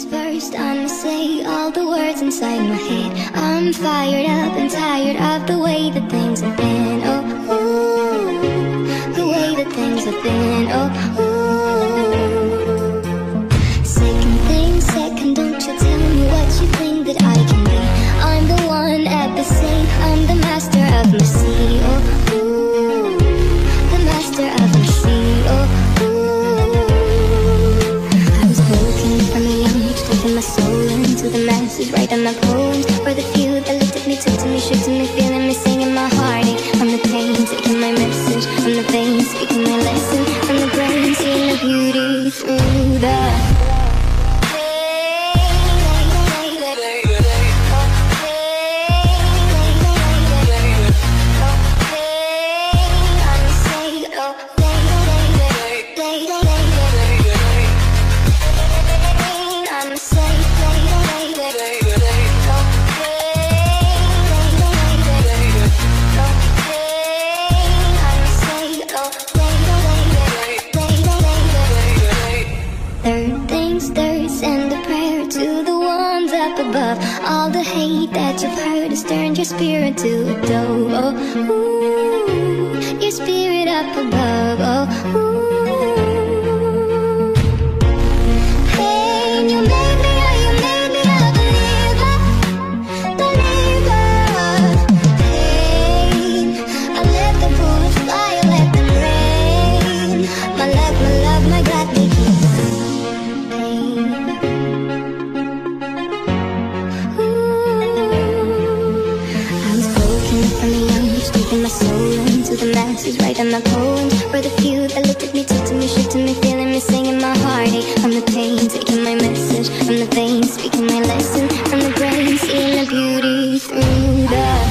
things first, I'ma say all the words inside my head. I'm fired up and tired of the way that things have been. Oh, ooh, the way that things have been. Oh, ooh. Second thing, second, don't you tell me what you think that I can be. I'm the one at the same, I'm the master of my sea. Oh, ooh, the master of my sea. Oh, my soul into the masses, writing my poems for the few that looked at me, took to me, shook to me, feeling me, singing my heartache. From the pain, taking my message, from the veins, speaking my lesson, from the brain, seeing the beauty through the all the hate that you've heard has turned your spirit to a dove. Oh, ooh, your spirit up above. Oh, ooh. Hey, you made me a believer, believer. Hey, I let the bullets fly, I let them rain. My love, my God, make you my soul into the masses, writing my poems for the few that looked at me, took to me, shook to me, feeling me, singing my heartache. From the pain, taking my message, from the veins, speaking my lesson, from the brain, seeing the beauty through the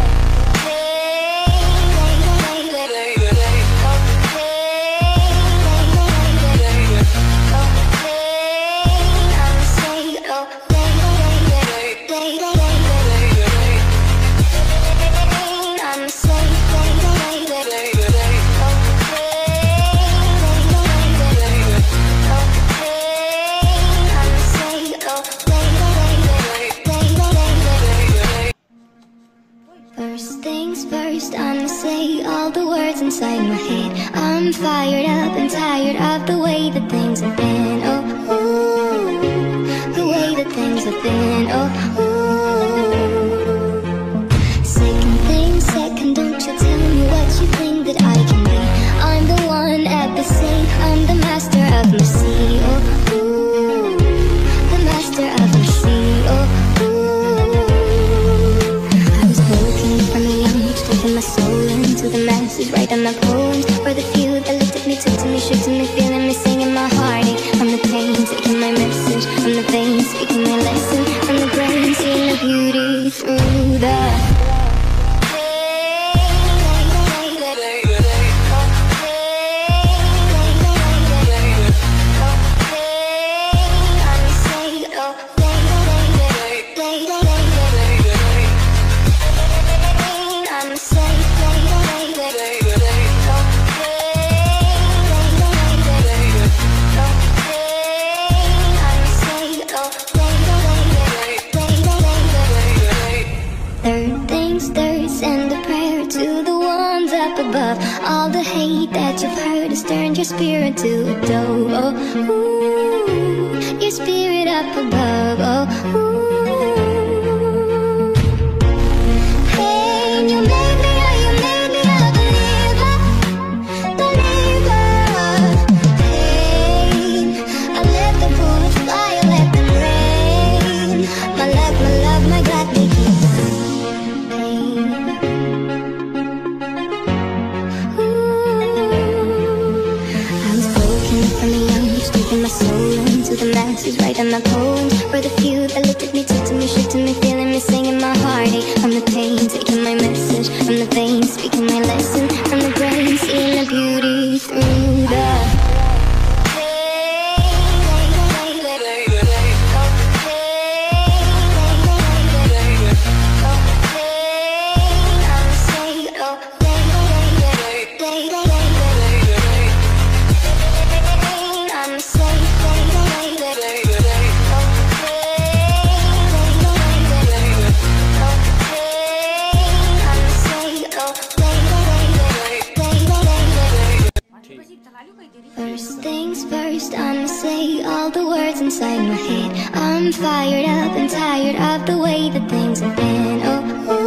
inside my head. I'm fired up and tired of the way that things have been. Oh, ooh, the way that things have been. Oh, ooh. Second thing, second, don't you tell me what you think that I can be. I'm the one at the same, I'm the master of my sea. Oh, ooh, the master of my sea. Oh, ooh. I was broken from a young age, taking my soul into the masses, writing my poems for the few that looked at me, took to me, shook to me, feeling me, singing my heartache. From the pain, taking my message, from the veins, speaking my lesson, from the brain, seeing the beauty through the all the hate that you've heard has turned your spirit to a dove. Oh, ooh, your spirit up above. Oh, ooh. Hey, you made me a believer, believer. Hey, I let the bullets fly, I let them rain. My love, my God, make you my soul into the masses, writing my poems for the few that looked at me, took to me, shook to me, feeling me, singing my heartache. From the pain, taking my message, from the veins, speaking my lesson, from the brain, seeing the beauty through the I'm safe. First I'ma say all the words inside my head. I'm fired up and tired of the way that things have been. Oh,